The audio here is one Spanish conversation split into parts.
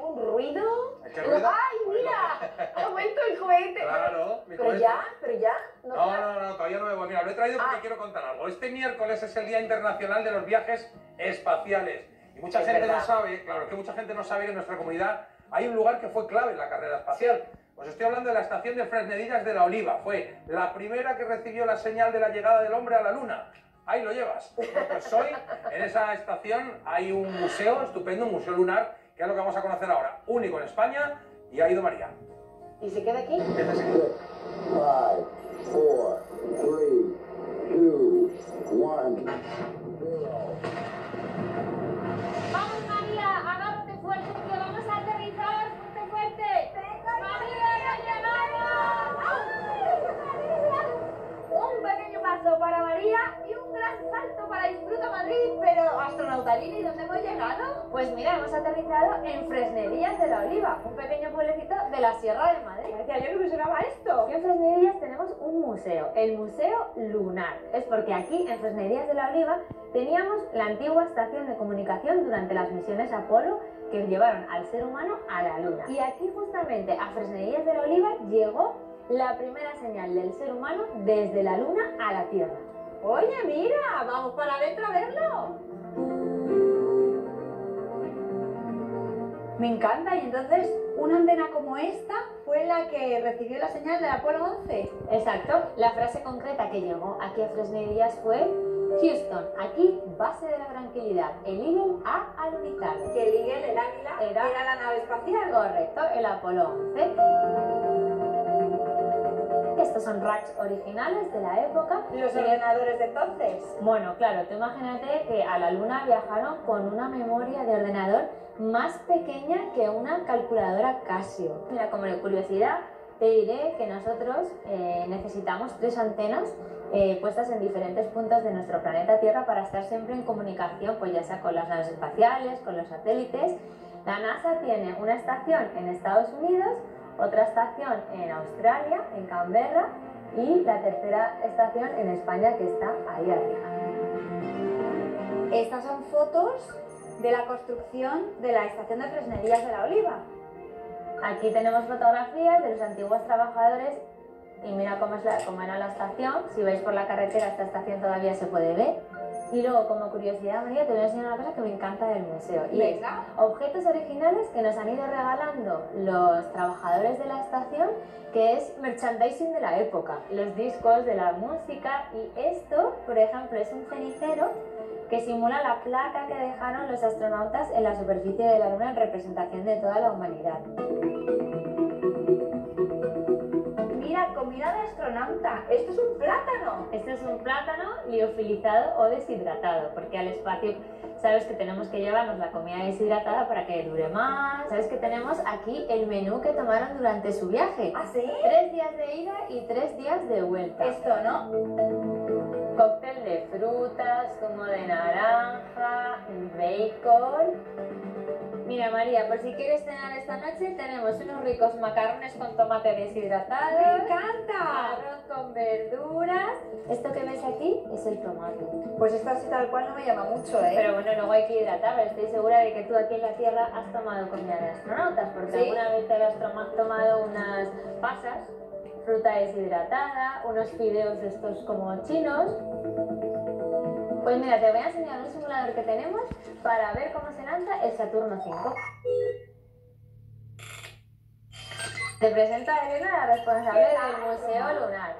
un ruido. ¿Qué ruido? ¡Ay, mira! ¡Ha vuelto el cohete! Claro, mi Pero cohete. ya. No, todavía no me voy. Mira, lo he traído porque quiero contar algo. Este miércoles es el Día Internacional de los Viajes Espaciales. Y mucha gente no sabe, claro, que mucha gente no sabe que en nuestra comunidad hay un lugar que fue clave en la carrera espacial. Os estoy hablando de la estación de Fresnedillas de la Oliva. Fue la primera que recibió la señal de la llegada del hombre a la Luna. Ahí lo llevas. Pues hoy, en esa estación, hay un museo estupendo, un museo lunar, que es lo que vamos a conocer ahora. Único en España, y ha ido María. ¿Y se queda aquí? 5, 4, 3, 2, 1, 0. ¡Vamos, María! ¡Agárrate fuerte que vamos a aterrizar! ¡Fuerte, fuerte! ¡María, ya llegamos! Un pequeño paso para María y un gran salto para Disfruta Madrid. Pero, astronauta Lili, ¿dónde hemos llegado? Pues mira, hemos aterrizado en Fresnedillas de la Oliva, un pequeño pueblecito de la Sierra de Madrid. Decía yo que me sonaba esto. En Fresnedillas tenemos un museo, el Museo Lunar. Es porque aquí, en Fresnedillas de la Oliva, teníamos la antigua estación de comunicación durante las misiones Apolo que llevaron al ser humano a la Luna. Y aquí, justamente, a Fresnedillas de la Oliva, llegó la primera señal del ser humano desde la Luna a la Tierra. Oye, mira, vamos para adentro a verlo. Me encanta, y entonces una antena como esta fue la que recibió la señal del Apolo 11. Exacto, la frase concreta que llegó aquí a Fresnedillas fue: Houston, aquí, base de la tranquilidad, el Eagle ha alunizado. Que el Eagle, el águila, era la nave espacial. Correcto, el Apolo 11. Estos son racks originales de la época. Los ordenadores de entonces. Bueno, claro, tú imagínate que a la Luna viajaron con una memoria de ordenador más pequeña que una calculadora Casio. Mira, como de curiosidad, te diré que nosotros necesitamos 3 antenas puestas en diferentes puntos de nuestro planeta Tierra para estar siempre en comunicación, pues ya sea con las naves espaciales, con los satélites. La NASA tiene una estación en Estados Unidos, otra estación en Australia, en Canberra, y la tercera estación en España, que está ahí arriba. Estas son fotos de la construcción de la estación de Fresnedillas de la Oliva. Aquí tenemos fotografías de los antiguos trabajadores y mira cómo era la estación. Si veis por la carretera, esta estación todavía se puede ver. Y luego, como curiosidad, María, te voy a enseñar una cosa que me encanta del museo. Y es objetos originales que nos han ido regalando los trabajadores de la estación, que es merchandising de la época. Los discos de la música, y esto, por ejemplo, es un cenicero que simula la placa que dejaron los astronautas en la superficie de la Luna en representación de toda la humanidad. Mira, comida de astronauta. Esto es un plátano. Este es un plátano liofilizado o deshidratado, porque al espacio sabes que tenemos que llevarnos la comida deshidratada para que dure más. Sabes que tenemos aquí el menú que tomaron durante su viaje. ¿Ah, sí? 3 días de ida y 3 días de vuelta. Esto, ¿no? Cóctel de frutas, zumo de naranja, bacon. Mira, María, por si quieres cenar esta noche, tenemos unos ricos macarrones con tomate deshidratado. ¡Me encanta! Arroz con verduras. Esto que ves aquí es el tomate. Pues esto así tal cual no me llama mucho, ¿eh? Pero bueno, luego hay que hidratarlo. Estoy segura de que tú aquí en la Tierra has tomado comida de astronautas, porque ¿Sí? alguna vez te has tomado unas pasas, fruta deshidratada, unos fideos de estos como chinos. Pues mira, te voy a enseñar un simulador que tenemos para ver cómo se lanza el Saturno 5. Te presento a Elena, la responsable del Museo Lunar.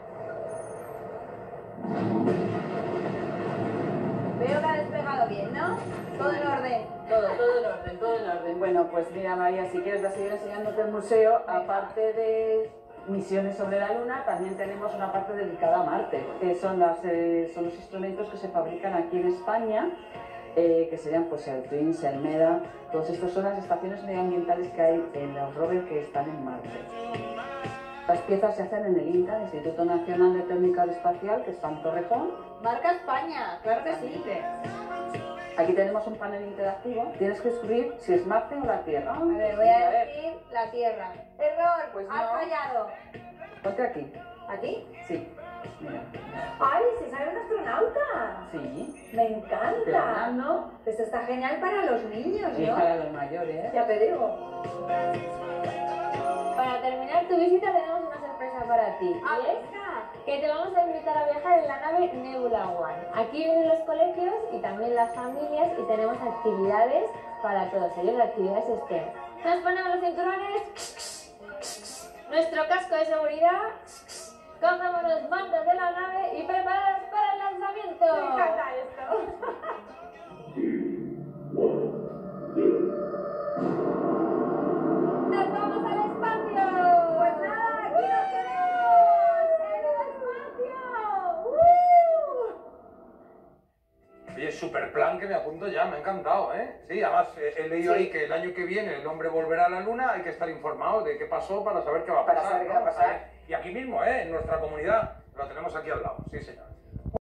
Veo que ha despegado bien, ¿no? Todo en orden. Todo en orden. Bueno, pues mira, María, si quieres voy a seguir enseñándote el museo. Aparte de misiones sobre la Luna, también tenemos una parte dedicada a Marte, que son los instrumentos que se fabrican aquí en España, que serían pues el TWINS, el MEDA. Todos estos son las estaciones medioambientales que hay en los rovers que están en Marte. Las piezas se hacen en el INTA, el Instituto Nacional de Técnica Espacial, que está en Torrejón. Marca España, claro que sí. Aquí tenemos un panel interactivo. Tienes que escribir si es Marte o la Tierra. A ver, voy a decir la Tierra. Error, Pues has no. fallado. Ponte aquí. ¿Aquí? Sí. Mira. ¡Ay, si sale un astronauta! Sí. ¡Me encanta! Fernando. Esto está genial para los niños, Y ¿no? para los mayores. Ya te digo. Para terminar tu visita tenemos una sorpresa para ti. Ah, Y es que te vamos a invitar a viajar en la nave Nebula One. Aquí vienen los colegios y también las familias y tenemos actividades para todos ellos, actividades STEM. Nos ponemos los cinturones, nuestro casco de seguridad, cogemos los mandos de la nave y preparados para el lanzamiento. Me encanta esto. ¡Nos vamos al espacio! Pues nada, aquí nos quedamos en el espacio. Oye, super plan que me apunto ya, me ha encantado, ¿eh? Sí, además he leído ahí que el año que viene el hombre volverá a la luna, hay que estar informado de qué pasó para saber qué va a pasar. Para saber qué va a pasar. Y aquí mismo, ¿eh? En nuestra comunidad, lo tenemos aquí al lado, sí señor.